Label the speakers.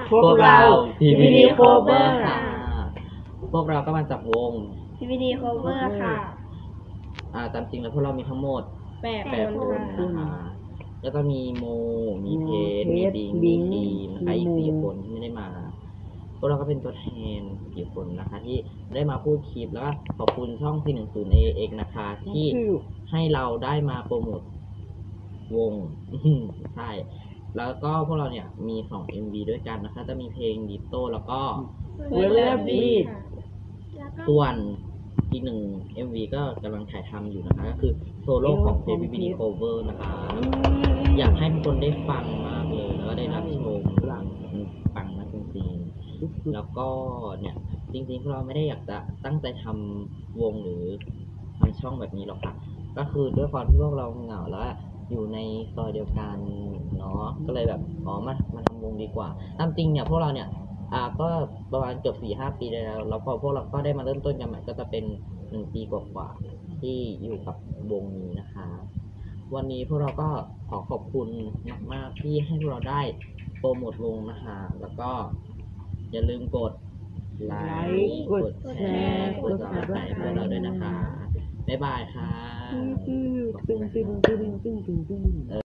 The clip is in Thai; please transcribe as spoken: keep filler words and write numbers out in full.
Speaker 1: พวกเรา
Speaker 2: พี
Speaker 1: พี
Speaker 2: วี
Speaker 1: วี
Speaker 2: ดี
Speaker 1: Cover
Speaker 2: Cover
Speaker 1: ค่ะ
Speaker 2: ค่ะพวกเราก็มาจากวง
Speaker 3: พี วี ดี Cover ค่ะ
Speaker 2: อ่าตามจริงแล้วพวกเรามีทั้งหมด
Speaker 3: แปด
Speaker 2: แปด
Speaker 3: ค
Speaker 2: คน
Speaker 3: น
Speaker 2: นะ
Speaker 3: ค่ะ
Speaker 2: คะแล้วก็มีโม มีเพชร
Speaker 1: เพ
Speaker 2: มี
Speaker 1: ชร
Speaker 2: บิง
Speaker 1: บิ
Speaker 2: มี
Speaker 1: ง
Speaker 2: ทีมนะคะอีก
Speaker 1: มี
Speaker 2: สี่
Speaker 1: โม
Speaker 2: คนที่ไม่ได้มา พวกเราก็เป็นตัวแทนกี่คนนะคะ ที่ได้มาพูดคลิปแล้วก็ขอบคุณช่อง สี่หนึ่งศูนย์ เอ เอ็กซ์ นะคะ ที่ให้เราได้มาโปรโมทวง ใช่ แล้วก็พวกเราเนี่ยมีสอง เอ็ม วี ด้วยกันนะคะ จะมีเพลงดิโต้แล้วก็
Speaker 1: เวลเลอร์บีท
Speaker 2: ส่วนอีกหนึ่ง เอ็ม วี ก็กำลังถ่ายทำอยู่นะคะ ก็คือโซโล่ของเพลง พี วี ดี Cover นะคะ อยากให้ทุกคนได้ฟังมากเลย แล้วก็ได้รับชมหลังฟังนะจริงๆแล้วก็เนี่ยจริงๆพวกเราไม่ได้อยากจะตั้งใจทำวงหรือทำช่องแบบนี้หรอกค่ะ ก็คือด้วยความที่พวกเราเหงาแล้วอยู่ในซอยเดียวกันเนาะ ก็เลยแบบอ๋อมามาทำวงดีกว่าตามจริงเนี่ยพวกเราเนี่ยอ่าก็ประมาณเกือบสี่ห้าปีได้แล้วแล้วพอพวกเราก็ได้มาเริ่มต้นกันใหม่ก็จะเป็นหนึ่งปีกว่าๆที่อยู่กับวงนี้นะคะ วันนี้พวกเราก็ขอขอบคุณมากๆที่ให้พวกเราได้โปรโมทวงนะคะ แล้วก็อย่าลืมกดไลค์
Speaker 1: ก
Speaker 2: ก
Speaker 1: ด
Speaker 2: ด
Speaker 1: แช
Speaker 2: แช
Speaker 1: ร์
Speaker 2: ร์ ก
Speaker 1: ก
Speaker 2: ด
Speaker 1: ด
Speaker 2: ซับสไครต์พวกเราด้วยนะคะ บ๊ายบายค่ะ
Speaker 1: ตึ้งตึ้งตึ้งตึ้งตึ้งตึ้ง